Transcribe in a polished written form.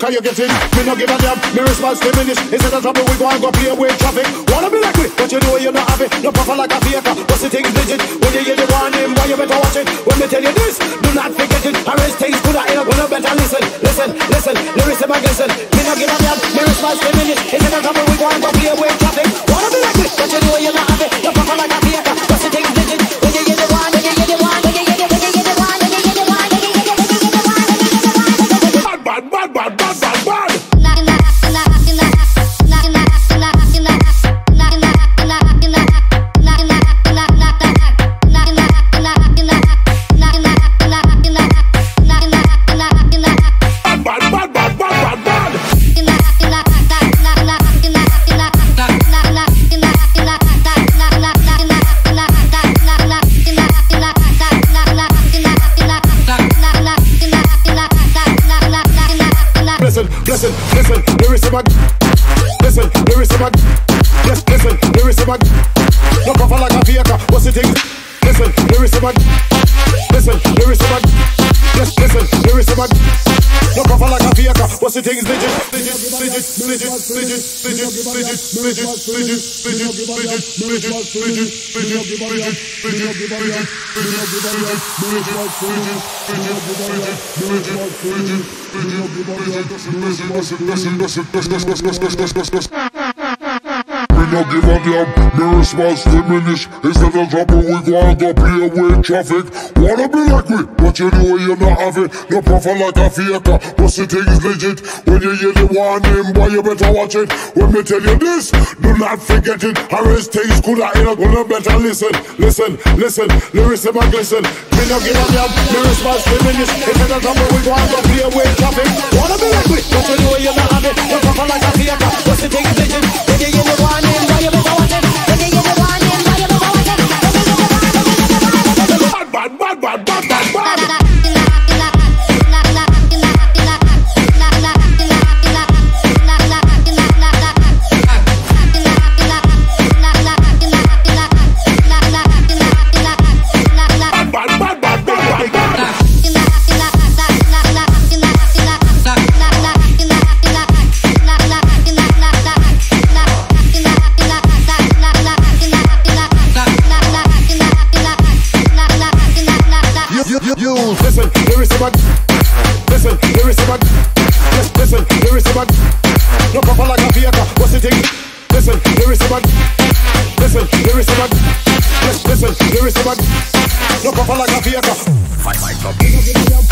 are you getting? Me no give a damn, me response diminish. Instead of trouble, we go and go play with traffic. Wanna be like me, but you know you're not have it. No proper like a faker, what's the thing's digit? When you hear the warning, boy, you better watch it. When me tell you this, do not forget it. I raise things good, I ain't gonna better listen. Listen, lyrics in my glisten. Me no give a damn, me response diminish. Instead of trouble, we go and go play with traffic. Wanna be like me, but you know you're not have it. No proper like a faker, what's the thing's digit? When you hear the warning, when you hear the warning, when you hear the warning, when you hear the warning, when you hear the warning, when you hear the warning, when you hear the warning. Bad. Listen, lyrics in my. Listen, lyrics in my. Listen, lyrics in my. No cover like a faker. What's the thing? Listen, lyrics in my. Listen, lyrics in my. Listen, lyrics in my. No cover like a faker. What's the thing? Legit. Me no give a damn, me response diminish. Instead of trouble, we go and go play with traffic. Wanna be like me, but you know you not have it. No profile like a faker, but the thing is legit. When you hear the warning, boy, you better watch it. When me tell you this, do not forget it. I raise things good, I ain't gonna better listen. Listen, lyrics in my glisten. Me no give a damn, me response diminish. Instead of trouble, we go and go play with traffic. Wanna be like me, but you know you not have it. No profile like a faker, but the thing is legit. When you hear the warning, boy, you better watch it. When you hear the warning, boy, you better watch it. Bad. Listen, lyrics in my. Listen, lyrics in my. Listen, lyrics in my. No proper like a faker. What's the thing? Listen, lyrics in my. Listen, lyrics in my. Listen, lyrics in my. No proper like a faker.